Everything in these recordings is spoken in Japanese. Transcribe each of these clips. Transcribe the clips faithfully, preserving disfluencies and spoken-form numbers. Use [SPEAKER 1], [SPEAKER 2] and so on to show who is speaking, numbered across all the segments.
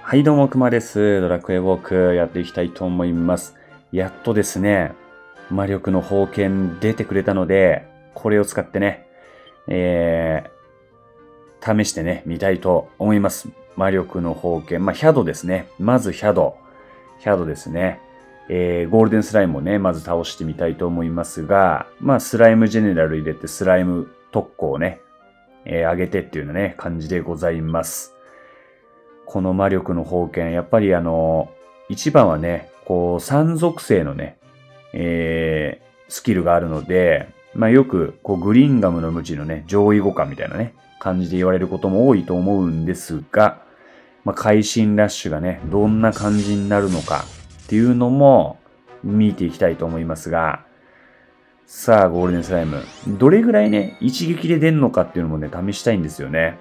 [SPEAKER 1] はい、どうも、くまです。ドラクエウォークやっていきたいと思います。やっとですね、魔力の宝剣出てくれたので、これを使ってね、えー、試してね、見たいと思います。魔力の宝剣。まあ、ヒャドですね。まずヒャド。ヒャドですね。えー、ゴールデンスライムをね、まず倒してみたいと思いますが、まあ、スライムジェネラル入れてスライム特攻をね、えー、上げてっていうようなね、感じでございます。この魔力の宝剣、やっぱりあの、一番はね、こう、三属性のね、えー、スキルがあるので、まあよく、こう、グリンガムの無知のね、上位互換みたいなね、感じで言われることも多いと思うんですが、まあ、会心ラッシュがね、どんな感じになるのかっていうのも見ていきたいと思いますが、さあ、ゴールデンスライム。どれぐらいね、一撃で出んのかっていうのもね、試したいんですよね。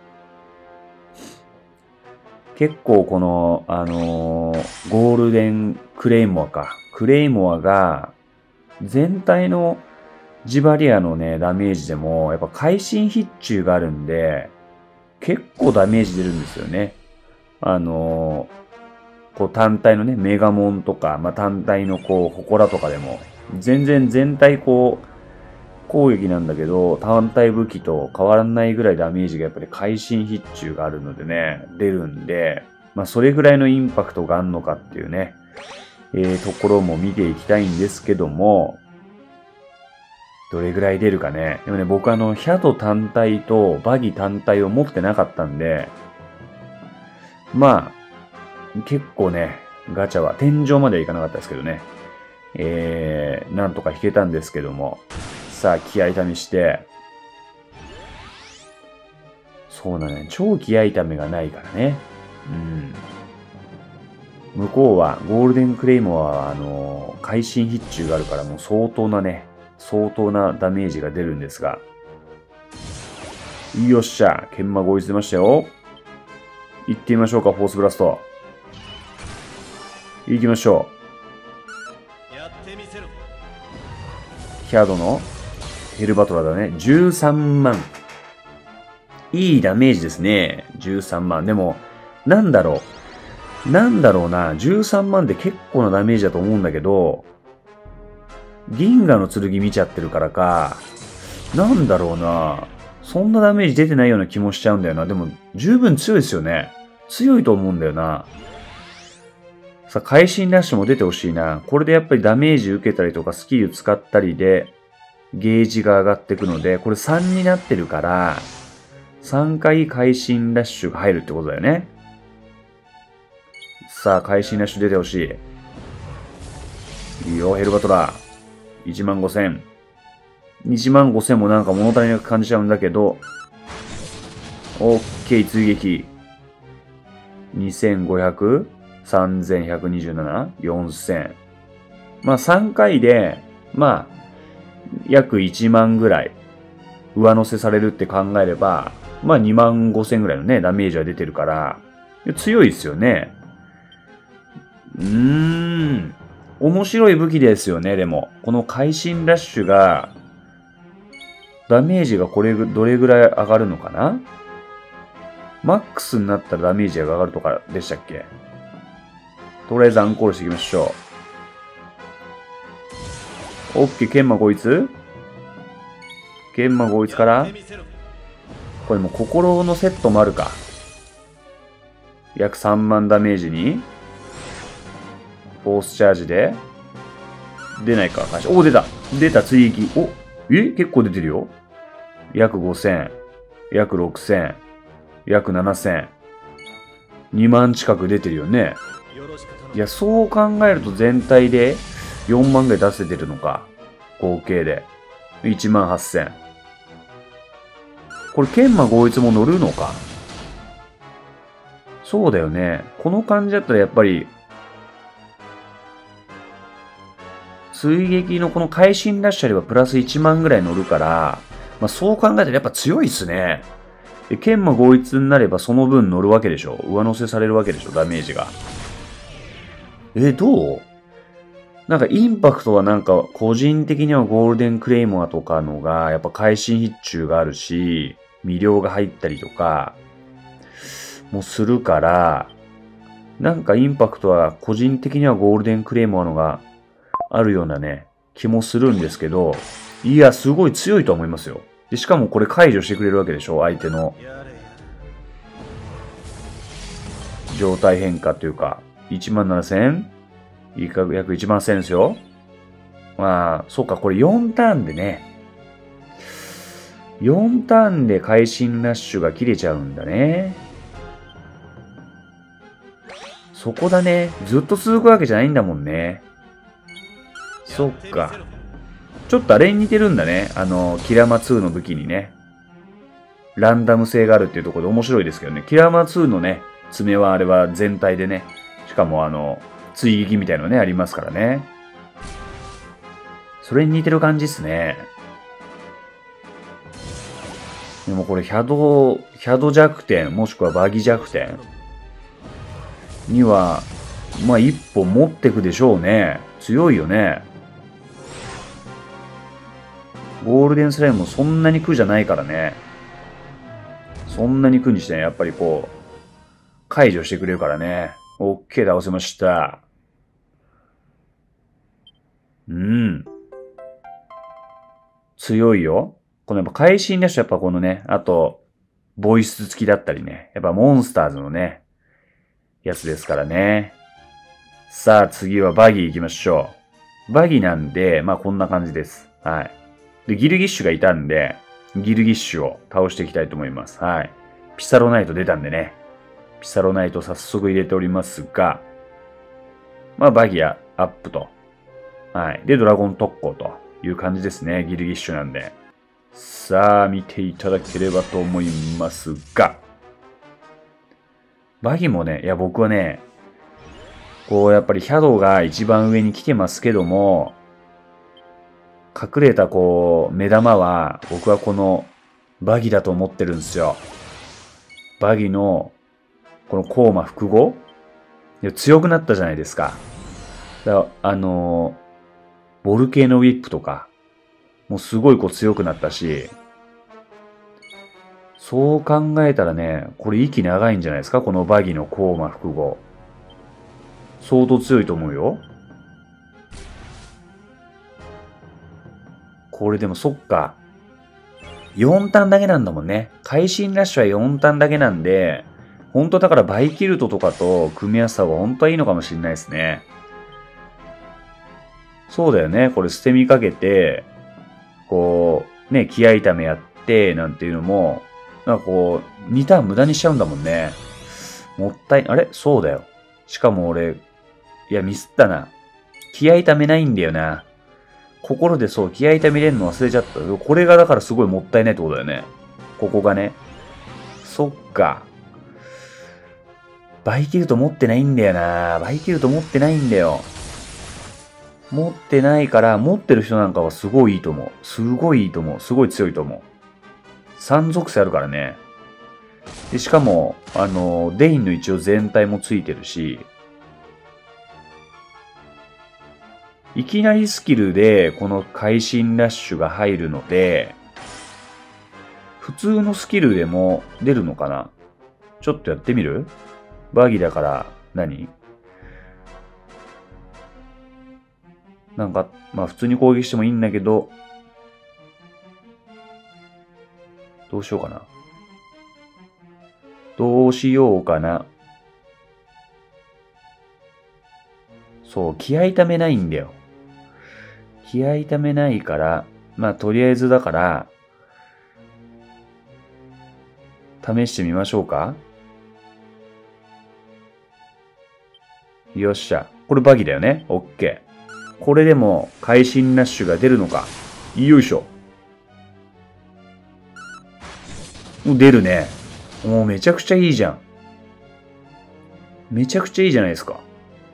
[SPEAKER 1] 結構この、あのー、ゴールデンクレイモアか。クレイモアが、全体のジバリアのね、ダメージでも、やっぱ会心必中があるんで、結構ダメージ出るんですよね。あのー、こう単体のね、メガモンとか、まあ、単体のこう、祠とかでも、全然全体こう、攻撃なんだけど、単体武器と変わらないぐらいダメージがやっぱり会心必中があるのでね、出るんで、まあそれぐらいのインパクトがあるのかっていうね、えー、ところも見ていきたいんですけども、どれぐらい出るかね。でもね、僕あの、ヒャド単体とバギ単体を持ってなかったんで、まあ、結構ね、ガチャは天井まではいかなかったですけどね、えー、なんとか引けたんですけども、さあ、気合痛めして。そうだね。超気合痛めがないからね。うん。向こうは、ゴールデンクレイモアは、あのー、会心必中があるからもう相当なね、相当なダメージが出るんですが。よっしゃ。研磨合意出ましたよ。行ってみましょうか、フォースブラスト。行きましょう。やってみせろ。ヒャードのヘルバトラだね。じゅうさんまん。いいダメージですね。じゅうさんまん。でも、なんだろう。なんだろうな。じゅうさんまんって結構なダメージだと思うんだけど、銀河の剣見ちゃってるからか、なんだろうな。そんなダメージ出てないような気もしちゃうんだよな。でも、十分強いですよね。強いと思うんだよな。さあ、会心ラッシュも出てほしいな。これでやっぱりダメージ受けたりとかスキル使ったりで、ゲージが上がっていくので、これさんになってるから、さんかい会心ラッシュが入るってことだよね。さあ、会心ラッシュ出てほしい。いいよ、ヘルバトラー。いちまんごせん。いちまんごせんもなんか物足りなく感じちゃうんだけど、オッケー、追撃。にせんごひゃく、さんぜんひゃくにじゅうなな、よんせん。まあさんかいで、まあ、約いちまんぐらい上乗せされるって考えれば、まあにまんごせんぐらいのね、ダメージは出てるから、強いですよね。うーん。面白い武器ですよね、でも。この会心ラッシュが、ダメージがこれ、どれぐらい上がるのかな？マックスになったらダメージが上がるとかでしたっけ？とりあえずアンコールしていきましょう。オッケー、研磨こいつ研磨こいつからこれもう心のセットもあるか。約さんまんダメージにフォースチャージで出ないか。お、出た出た追撃。お、え結構出てるよ。約ごせん。約ろくせん。約ななせん。にまん近く出てるよね。いや、そう考えると全体でよんまんぐらい出せてるのか。合計で。いちまんはっせん。これ、研磨合一も乗るのか。そうだよね。この感じだったらやっぱり、追撃のこの会心ラッシュあればプラスいちまんぐらい乗るから、まあそう考えたらやっぱ強いっすね。で、研磨合一になればその分乗るわけでしょ。上乗せされるわけでしょ、ダメージが。え、どう？なんかインパクトはなんか個人的にはゴールデンクレイモアとかのがやっぱ会心必中があるし、魅了が入ったりとかもするから、 なんかインパクトは個人的にはゴールデンクレイモアのがあるようなね、気もするんですけど、いや、すごい強いと思いますよ。で、しかもこれ解除してくれるわけでしょ、相手の状態変化というか、いちまんななせん？いいか、約いちまんせんですよ。まあ、そうか、これよんターンでね、よんターンで会心ラッシュが切れちゃうんだね。そこだね。ずっと続くわけじゃないんだもんね。そっか。ちょっとあれに似てるんだね。あの、キラマツーの武器にね。ランダム性があるっていうところで面白いですけどね。キラマツーのね、爪はあれは全体でね。しかもあの、追撃みたいなのね、ありますからね。それに似てる感じっすね。でもこれ、ヒャド、ヒャド弱点、もしくはバギ弱点には、まあ一歩持ってくでしょうね。強いよね。ゴールデンスライムもそんなに苦じゃないからね。そんなに苦にしてね、やっぱりこう、解除してくれるからね。オッケー倒せました。うん。強いよ。このやっぱ会心ラッシュやっぱこのね、あと、ボイス付きだったりね。やっぱモンスターズのね、やつですからね。さあ次はバギー行きましょう。バギーなんで、まあこんな感じです。はい。で、ギルギッシュがいたんで、ギルギッシュを倒していきたいと思います。はい。ピサロナイト出たんでね。ピサロナイト早速入れておりますが、まあバギアアップと。はい。で、ドラゴン特攻という感じですね。ギルギッシュなんで。さあ、見ていただければと思いますが、バギもね、いや僕はね、こうやっぱりヒャドウが一番上に来てますけども、隠れたこう、目玉は、僕はこの、バギだと思ってるんですよ。バギの、このコーマ複合強くなったじゃないですか。だからあのー、ボルケーノウィップとか、もうすごいこう強くなったし、そう考えたらね、これ息長いんじゃないですか、このバギのコーマ複合。相当強いと思うよ。これでもそっか。よんターンだけなんだもんね。会心ラッシュはよんターンだけなんで、本当だからバイキルトとかと組み合わせた方が本当はいいのかもしれないですね。そうだよね。これ捨て身かけて、こう、ね、気合炒めやって、なんていうのも、なんかこう、にターン無駄にしちゃうんだもんね。もったい、あれそうだよ。しかも俺、いや、ミスったな。気合炒めないんだよな。心でそう、気合炒めれんの忘れちゃった。これがだからすごいもったいないってことだよね。ここがね。そっか。バイキルト持ってないんだよな。バイキルト持ってないんだよ。持ってないから、持ってる人なんかはすごいいいと思う。すごいいいと思う。すごい強いと思う。三属性あるからね。で、しかも、あの、デインの一応全体もついてるし、いきなりスキルでこの会心ラッシュが入るので、普通のスキルでも出るのかな？ちょっとやってみる？バギだから何？なんか、まあ普通に攻撃してもいいんだけど、どうしようかな。どうしようかな。そう、気合痛めないんだよ。気合痛めないから、まあとりあえずだから、試してみましょうか。よっしゃ。これバギだよね。オッケー。これでも、会心ラッシュが出るのか。よいしょ。出るね。もうめちゃくちゃいいじゃん。めちゃくちゃいいじゃないですか。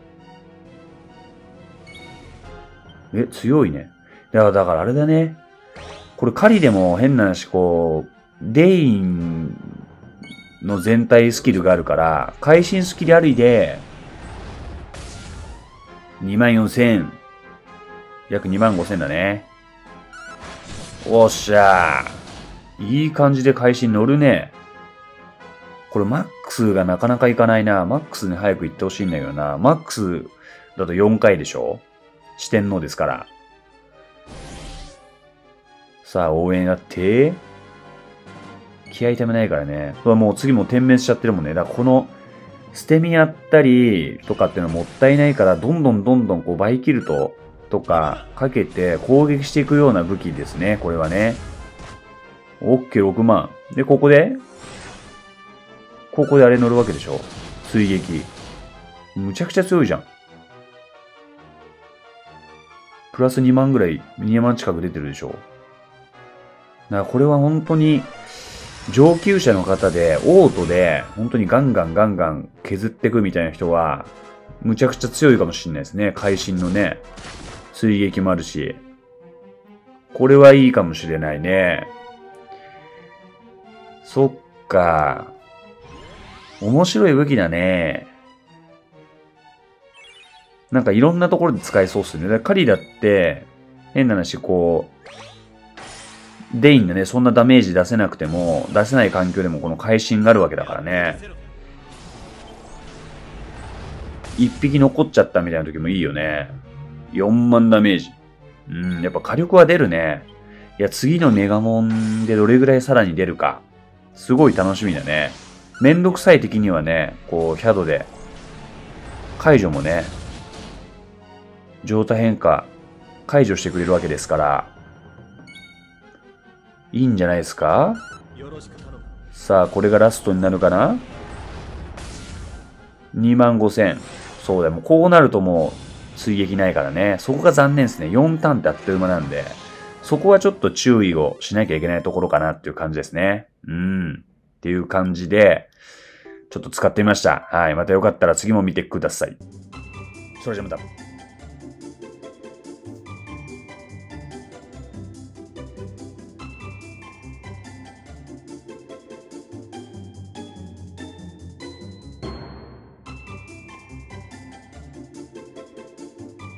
[SPEAKER 1] え、強いね。だから、だからあれだね。これ狩りでも変な話、こう、デインの全体スキルがあるから、会心スキルありで、にまんよんせん。約にまんごせんだね。おっしゃー。いい感じで会心乗るね。ここれマックスがなかなかいかないな。マックスに早く行ってほしいんだけどな。マックスだとよんかいでしょ？四天王ですから。さあ、応援やって。気合いためないからね。これはもう次も点滅しちゃってるもんね。だからこの、捨て身やったりとかっていうのはもったいないから、どんどんどんどんこうバイキルトとかかけて攻撃していくような武器ですね。これはね。オッケーろくまん。で、ここでここであれ乗るわけでしょ？追撃。むちゃくちゃ強いじゃん。プラスにまんぐらい、にまん近く出てるでしょ？だからこれは本当に、上級者の方で、オートで、本当にガンガンガンガン削っていくみたいな人は、むちゃくちゃ強いかもしれないですね。会心のね、追撃もあるし。これはいいかもしれないね。そっか。面白い武器だね。なんかいろんなところで使えそうっすね。だからカリだって、変な話、こう、デインがね、そんなダメージ出せなくても、出せない環境でもこの会心があるわけだからね。一匹残っちゃったみたいな時もいいよね。よんまんダメージ。うん、やっぱ火力は出るね。いや、次のメガモンでどれぐらいさらに出るか。すごい楽しみだね。めんどくさい敵にはね、こう、ヒャドで、解除もね、状態変化、解除してくれるわけですから、いいんじゃないですか？さあ、これがラストになるかな？ にまんごせん。そうだよ、もうこうなるともう追撃ないからね。そこが残念ですね。よんターンってあっという間なんで、そこはちょっと注意をしなきゃいけないところかなっていう感じですね。うん。っていう感じで、ちょっと使ってみました。はい。またよかったら次も見てください。それじゃまた。